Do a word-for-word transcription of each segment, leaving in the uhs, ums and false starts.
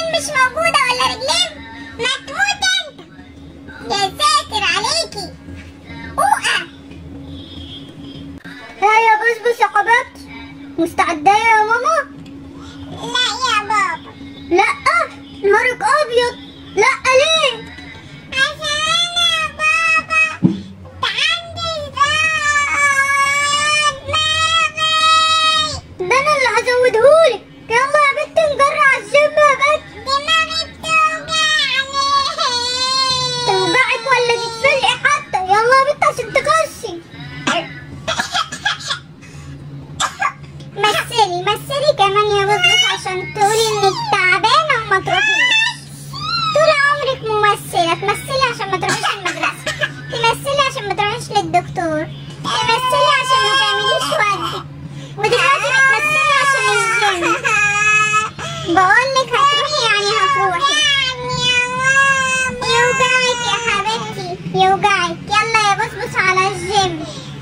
ايدين مش موجودة ولا رجلين؟ ما تموت انت. يا ساتر عليكي. اوقع. ها يا بسبس يا حبيبتي، مستعدة يا ماما؟ لا يا بابا. لا، نهارك ابيض. لا ليه؟ عشان انا يا بابا انت عندي صداع دماغي. ده انا اللي هزودهولك. يلا يا بنتي نجرع الجيم يا بنتي. دماغي بتوجعني. توجعك ولا تتفلقي حتى؟ يلا يا بنتي عشان تخسي. مثلي مثلي كمان يا بسبس عشان تقولي انك تعبانة وما تروحيش. طول عمرك ممثلة، تمثلي عشان ما تروحيش المدرسة، تمثلي عشان ما تروحيش للدكتور، تمثلي عشان ما تعمليش واجبك، ودلوقتي بتمثلي عشان الجيم. بقولك هتروحي يعني هتروحي. يوجعك يا حبيبتي يوجعك. يلا يا بسبس على الجيم.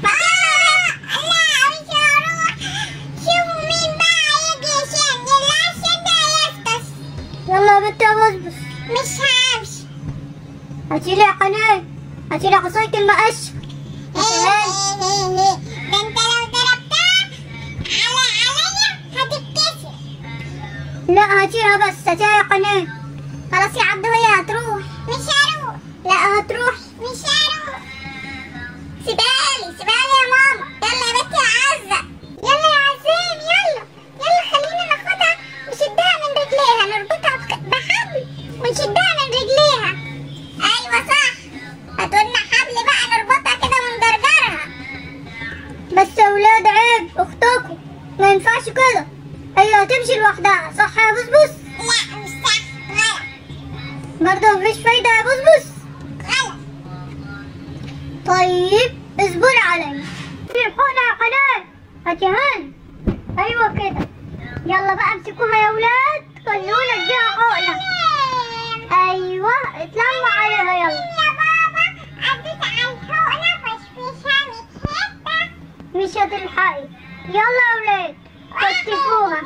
يلا يا بنتي يا بسبس. مش همشي. هاتيلي يا حنان، هاتيلي عصاية المقش. ده انت لو ضربتها على عليا هتتكسر. لا هاتيها بس، هاتيها يا حنان. خلاص يا عبدو هي هتروح. مش هروح. لا هتروح. مش هروح. سيبالي سيبالي يا ماما. يلا يا بنتي هعزق. يلا يا عزام يلا يلا خلينا ناخدها نشدها من رجليها، نربطها بحبل ونشدها من رجليها. ايوه صح. هاتولنا حبل بقى نربطها كده وندرجرها. بس يا ولاد عيب، اختكم ما ينفعش كده. هي هتمشي لوحدها صح يا بسبس؟ لا مش صح، غلط. برضه مفيش فايدة يا بسبس؟ غلط. طيب اصبري عليا. في الحقنة يا حنان. هاتي هان. ايوه كده. يلا بقى امسكوها يا ولاد، خلونا اديها حقنة. ايوه اتلموا عليها يلا. يا بابا عديت على الحقنة فشفشاني حتة. مش هتلحقي. يلا يا ولاد كتفوها.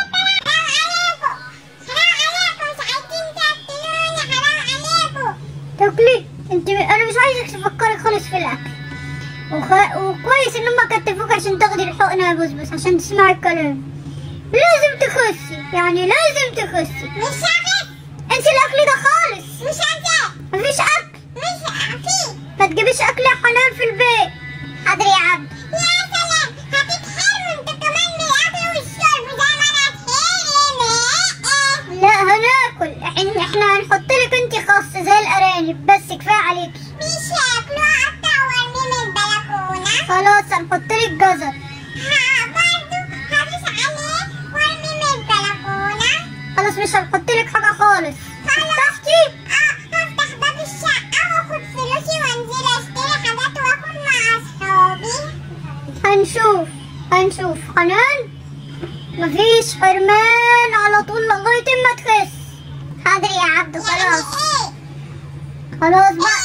تاكلي انت؟ انا مش عايزك تفكري خالص في الاكل. وخ... وكويس ان هم كتفوك عشان تاخدي الحقنه يا بسبس عشان تسمعي الكلام. لازم تخسي، يعني لازم تخسي. مش هخس. انسي الاكل ده خالص. مش هخس. مفيش اكل. مش هخس. ما تجيبيش اكل يا حنان في البيت. حاضر يا عبد. يا سلام هتتحرموا انتوا كمان من الاكل والشرب زي ما انا اتحرم. لا هناكل. احنا احنا هنحط لك انت خاص زي الارانب، بس كفايه عليكي. مش هاكلوا اقطع وارمي من البلكونه. خلاص هنحط لك جزر. ها برضه هدوس عليه وارمي من البلكونه. خلاص مش هنحط لك حاجه خالص. خلاص. فتحتي؟ اه هفتح باب الشقه واخد فلوسي وانزل اشتري حاجات واكل مع اصحابي. هنشوف هنشوف حنان. مفيش حرمان على طول لغايه ما تخس. حاضر يا عبدو. خلاص. خلاص بقى.